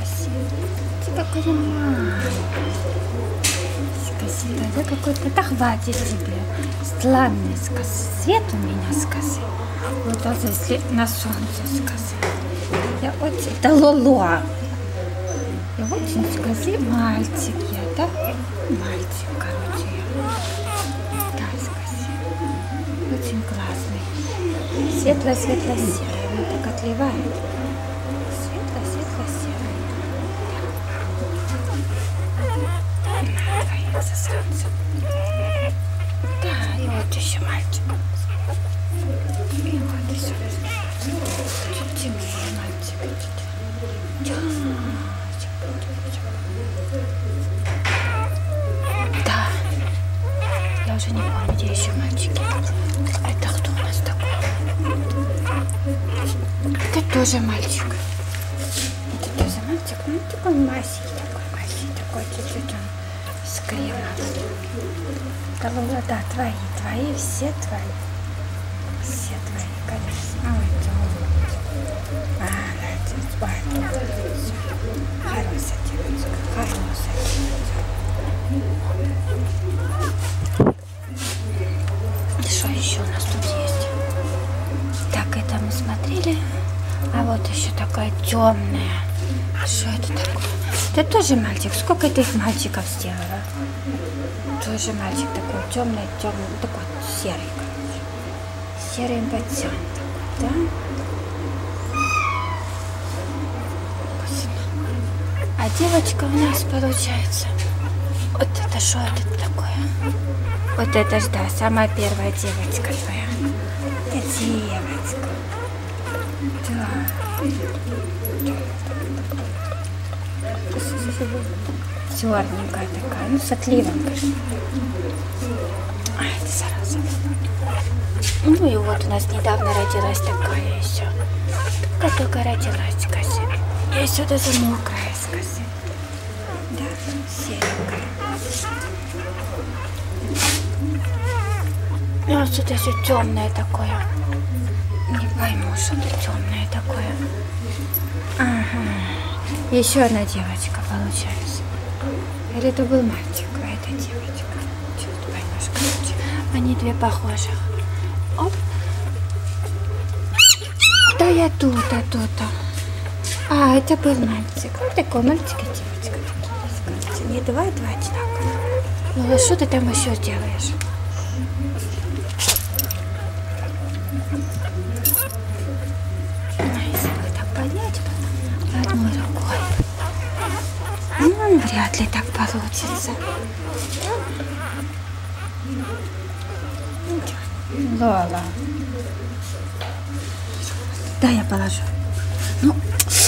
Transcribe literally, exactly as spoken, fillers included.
Скажи, ты такой маленький. Скажи, да какой-то, да хватит тебе. Странный скажи. Свет у меня скажи. Вот даже если на солнце скажи. Я очень, да лоло. Я очень, скажи, мальчик я, да? Мальчик, короче, я. Да, скажи. Очень классный. Светло-светло-серый. Он так отливает. Светло-светло-серый. Да. Боится солнца. Да, и вот еще мальчик. И вот еще. Чуть темнее мальчик. Да. Да. Я уже не помню, где еще мальчики. Это кто у нас такой? Это тоже мальчик. Это тоже мальчик. Ну, такой масий, такой масий, такой чуть-чуть он с кремом. Да, да, твои, твои, все твои. Все твои, конечно. Ой, да. А, молодец, молодец. Хорошая девочка, хорошая девочка. Что еще у нас тут есть? Так, это мы смотрели. А вот еще такая темная. Что это такое? Это тоже мальчик. Сколько ты их мальчиков сделала? Тоже мальчик такой темный, темный, такой серый, короче. Серый пацан такой, да? А девочка у нас получается. Вот это что это такое? Вот это ж, да, самая первая девочка твоя. Это девочка. Да. Черненькая такая, ну с отливом, конечно. А, это зараза. Ну и вот у нас недавно родилась такая еще. Как только родилась, скажи. Я еще даже мокрая, скажи. Да, серенькая. И вот что-то еще темное такое. Не пойму, что-то темное такое. Ага. Еще одна девочка получается. Или это был мальчик, а это девочка. Чего ты поймешь, короче. Они две похожих. Оп. Да я тут, а тут. А, это был мальчик. Вот такой мальчик и девочка. Такие, не два, два одинаковых. Ну, а что ты там еще делаешь? Если бы так поднять одной рукой. Ну, вряд ли так получится. Лола. Да, я положу. Ну,